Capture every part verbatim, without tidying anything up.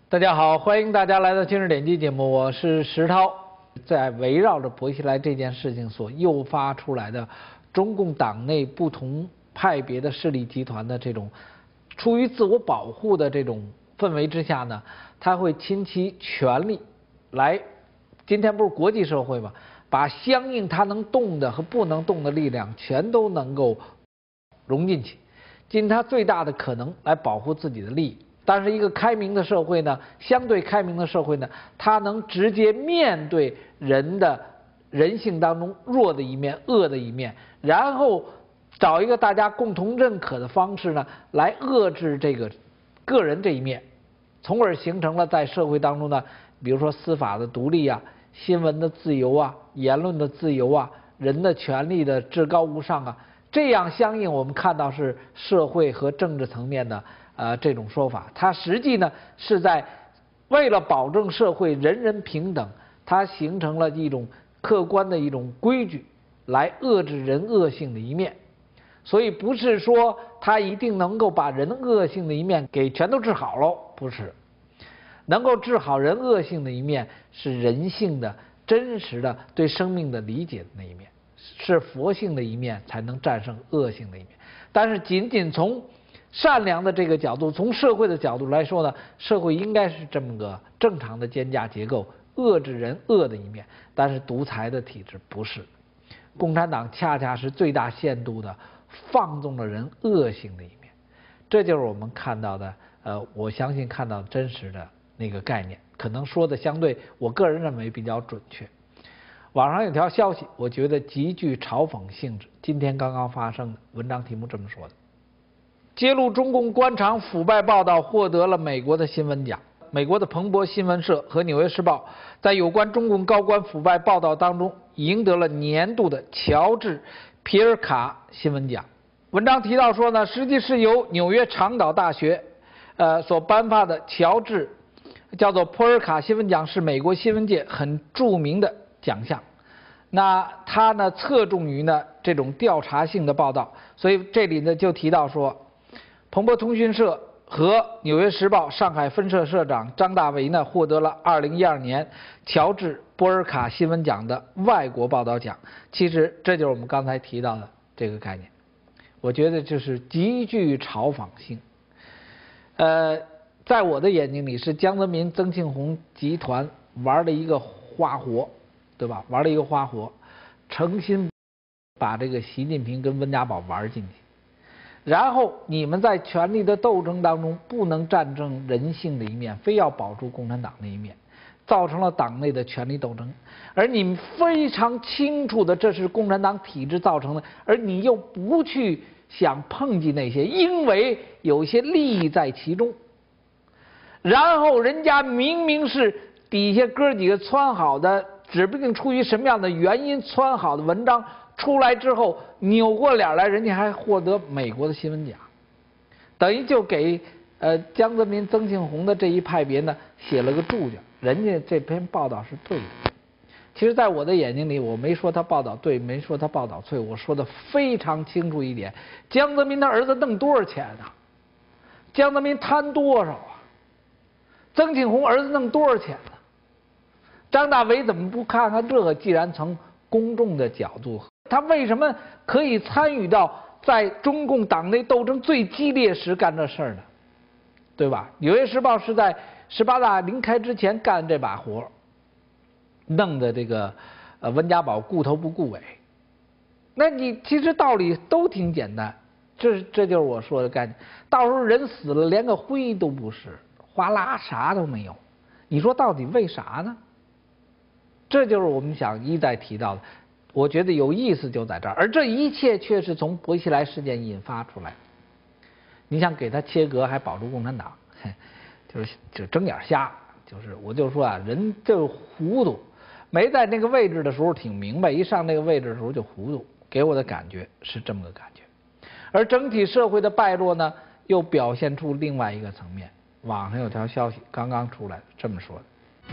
大家好，欢迎大家来到今日点击节目，我是石涛。在围绕着薄熙来这件事情所诱发出来的中共党内不同派别的势力集团的这种出于自我保护的这种氛围之下呢，他会倾其全力来，今天不是国际社会嘛，把相应他能动的和不能动的力量全都能够融进去，尽他最大的可能来保护自己的利益。但是一个开明的社会呢，相对开明的社会呢，它能直接面对人的人性当中弱的一面、恶的一面，然后找一个大家共同认可的方式呢，来遏制这个个人这一面，从而形成了在社会当中呢，比如说司法的独立啊、新闻的自由啊、言论的自由啊、人的权利的至高无上啊，这样相应我们看到是社会和政治层面的。呃，这种说法，它实际呢是在为了保证社会人人平等，它形成了一种客观的一种规矩，来遏制人恶性的一面。所以不是说它一定能够把人恶性的一面给全都治好喽，不是。能够治好人恶性的一面，是人性的真实的对生命的理解的那一面，是佛性的一面才能战胜恶性的一面。但是仅仅从善良的这个角度，从社会的角度来说呢，社会应该是这么个正常的监价结构，遏制人恶的一面。但是独裁的体制不是，共产党恰恰是最大限度的放纵了人恶性的一面，这就是我们看到的，呃，我相信看到真实的那个概念，可能说的相对我个人认为比较准确。网上有条消息，我觉得极具嘲讽性质，今天刚刚发生的，文章题目这么说的。揭露中共官场腐败报道获得了美国的新闻奖。美国的彭博新闻社和纽约时报在有关中共高官腐败报道当中赢得了年度的乔治·皮尔卡新闻奖。文章提到说呢，实际是由纽约长岛大学呃所颁发的乔治叫做普尔卡新闻奖，是美国新闻界很著名的奖项。那它呢侧重于呢这种调查性的报道，所以这里呢就提到说，彭博通讯社和纽约时报上海分社社长张大为呢获得了二零一二年乔治波尔卡新闻奖的外国报道奖。其实这就是我们刚才提到的这个概念，我觉得就是极具嘲讽性。呃，在我的眼睛里是江泽民、曾庆红集团玩了一个花活，对吧？玩了一个花活，诚心把这个习近平跟温家宝玩进去。然后你们在权力的斗争当中不能战胜人性的一面，非要保住共产党的一面，造成了党内的权力斗争。而你们非常清楚的这是共产党体制造成的，而你又不去想碰击那些，因为有些利益在其中。然后人家明明是底下哥几个撺好的，指不定出于什么样的原因撺好的文章出来之后，扭过脸来，人家还获得美国的新闻奖，等于就给呃江泽民、曾庆红的这一派别呢写了个注脚，人家这篇报道是对的。其实，在我的眼睛里，我没说他报道对，没说他报道错，我说的非常清楚一点：江泽民他儿子弄多少钱啊？江泽民贪多少啊？曾庆红儿子弄多少钱呢？张大为怎么不看看这个？既然从公众的角度，他为什么可以参与到在中共党内斗争最激烈时干这事儿呢？对吧？纽约时报是在十八大临开之前干这把活，弄得这个呃温家宝顾头不顾尾。那你其实道理都挺简单，这这就是我说的概念。到时候人死了，连个灰都不是，哗啦啥都没有。你说到底为啥呢？这就是我们想一再提到的。我觉得有意思就在这儿，而这一切却是从薄熙来事件引发出来的。你想给他切割还保住共产党，就是就睁眼瞎，就是我就说啊，人就糊涂，没在那个位置的时候挺明白，一上那个位置的时候就糊涂，给我的感觉是这么个感觉。而整体社会的败落呢，又表现出另外一个层面。网上有条消息刚刚出来，这么说的。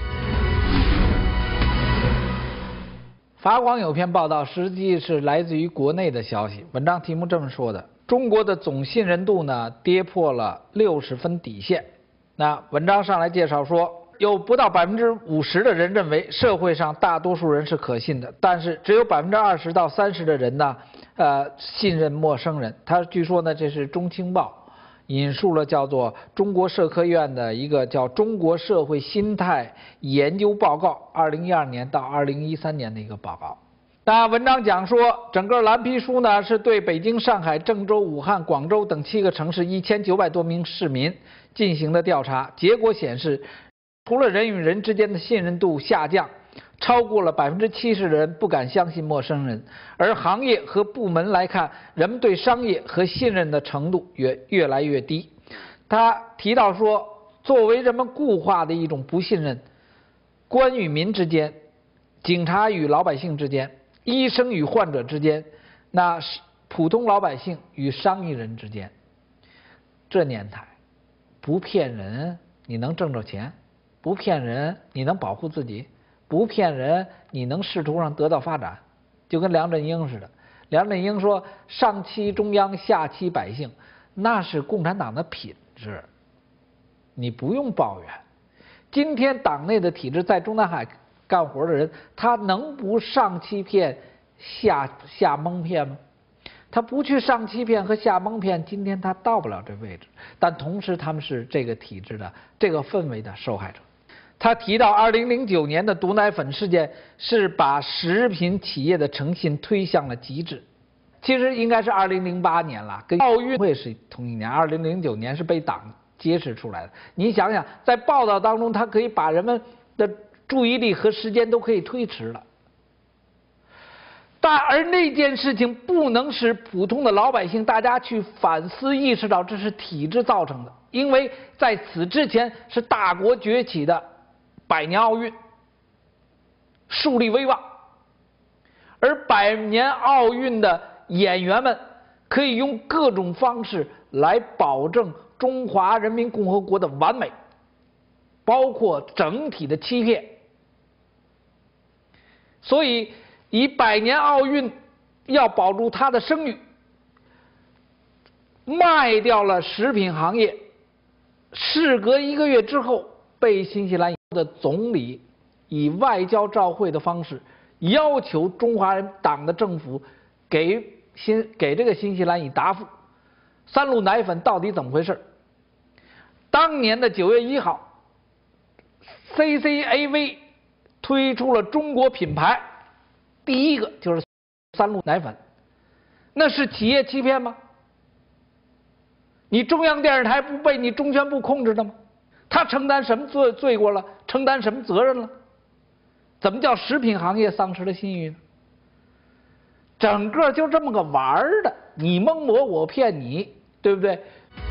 法广有篇报道，实际是来自于国内的消息。文章题目这么说的：中国的总信任度呢跌破了六十分底线， 那文章上来介绍说，有不到百分之五十的人认为社会上大多数人是可信的，但是只有百分之二十到三十的人呢，呃，信任陌生人。他据说呢，这是中青报引述了叫做中国社科院的一个叫《中国社会心态研究报告》，二零一二年到二零一三年的一个报告。那文章讲说，整个蓝皮书呢是对北京、上海、郑州、武汉、广州等七个城市一千九百多名市民进行的调查，结果显示，除了人与人之间的信任度下降，超过了百分之七十的人不敢相信陌生人，而行业和部门来看，人们对商业和信任的程度也越来越低。他提到说，作为人们固化的一种不信任，官与民之间，警察与老百姓之间，医生与患者之间，那是普通老百姓与商业人之间。这年代，不骗人，你能挣着钱？不骗人，你能保护自己？不骗人，你能仕途上得到发展？就跟梁振英似的。梁振英说：“上欺中央，下欺百姓”，那是共产党的品质，你不用抱怨。今天党内的体制，在中南海干活的人，他能不上欺骗、下下蒙骗吗？他不去上欺骗和下蒙骗，今天他到不了这位置。但同时，他们是这个体制的、这个氛围的受害者。他提到，二零零九年的毒奶粉事件是把食品企业的诚信推向了极致。其实应该是二零零八年了，跟奥运会是同一年。二零零九年是被党揭示出来的。你想想，在报道当中，他可以把人们的注意力和时间都可以推迟了。但而那件事情不能使普通的老百姓大家去反思意识到这是体制造成的，因为在此之前是大国崛起的百年奥运，树立威望，而百年奥运的演员们可以用各种方式来保证中华人民共和国的完美，包括整体的欺骗。所以以百年奥运要保住它的声誉，卖掉了食品行业。事隔一个月之后，被新西兰的总理以外交照会的方式要求中华人党的政府给新给这个新西兰以答复，三鹿奶粉到底怎么回事？当年的九月一号 ，C C A V 推出了中国品牌，第一个就是三鹿奶粉，那是企业欺骗吗？你中央电视台不被你中宣部控制的吗？他承担什么罪罪过了？承担什么责任了？怎么叫食品行业丧失了信誉呢？整个就这么个玩儿的，你蒙我，我骗你，对不对？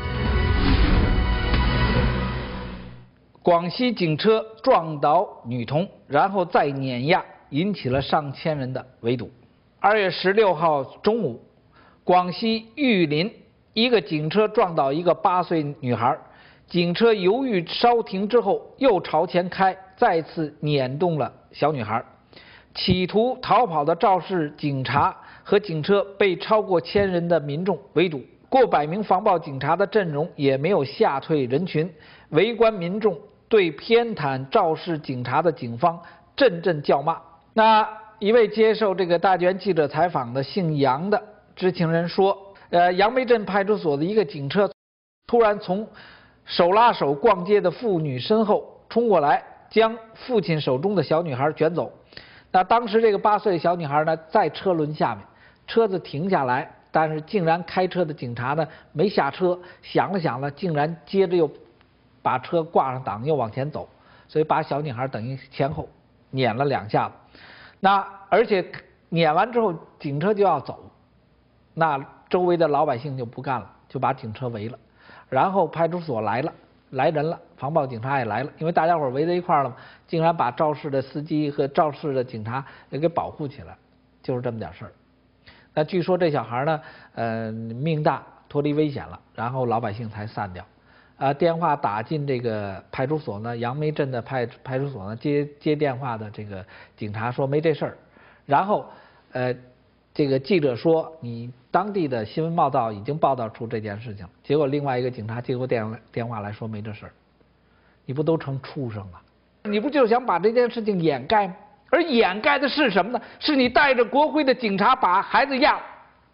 广西警车撞倒女童，然后再碾压，引起了上千人的围堵。二月十六号中午，广西玉林一个警车撞倒一个八岁女孩，警车犹豫稍停之后，又朝前开，再次碾动了小女孩。企图逃跑的肇事警察和警车被超过千人的民众围堵，过百名防暴警察的阵容也没有吓退人群，围观民众对偏袒肇事警察的警方阵阵叫骂。那一位接受这个大剧院记者采访的姓杨的知情人说，呃，杨梅镇派出所的一个警车突然从手拉手逛街的妇女身后冲过来，将父亲手中的小女孩卷走。那当时这个八岁的小女孩呢，在车轮下面，车子停下来，但是竟然开车的警察呢没下车，想了想呢，竟然接着又把车挂上档，又往前走，所以把小女孩等于前后碾了两下子。那而且碾完之后，警车就要走，那周围的老百姓就不干了，就把警车围了，然后派出所来了。来人了，防暴警察也来了，因为大家伙围在一块儿了嘛，竟然把肇事的司机和肇事的警察也给保护起来，就是这么点事儿。那据说这小孩呢，呃，命大，脱离危险了，然后老百姓才散掉。啊、呃，电话打进这个派出所呢，杨梅镇的派派出所呢，接接电话的这个警察说没这事儿，然后，呃。这个记者说，你当地的新闻报道已经报道出这件事情，结果另外一个警察接过电电话来说没这事儿， 你不都成畜生了？你不就想把这件事情掩盖吗？而掩盖的是什么呢？是你带着国徽的警察把孩子压了。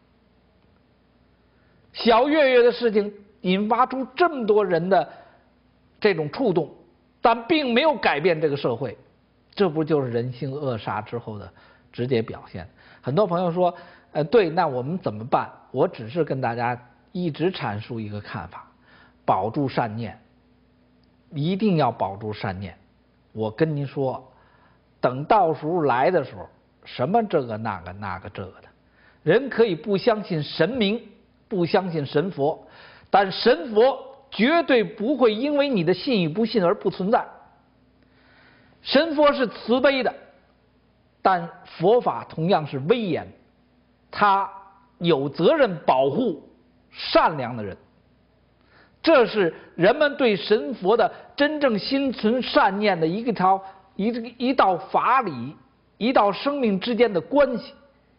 小月月的事情引发出这么多人的这种触动，但并没有改变这个社会，这不就是人性扼杀之后的直接表现？很多朋友说，呃，对，那我们怎么办？我只是跟大家一直阐述一个看法：保住善念，一定要保住善念。我跟您说，等到时候来的时候，什么这个那个那个这个的，人可以不相信神明，不相信神佛，但神佛绝对不会因为你的信与不信而不存在。神佛是慈悲的，但佛法同样是威严，他有责任保护善良的人。这是人们对神佛的真正心存善念的一个条一一道法理，一道生命之间的关系。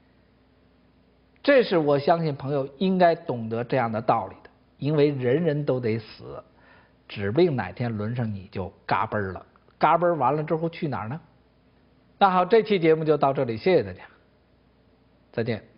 这是我相信朋友应该懂得这样的道理的，因为人人都得死，指不定哪天轮上你就嘎嘣了，嘎嘣完了之后去哪儿呢？那好，这期节目就到这里，谢谢大家，再见。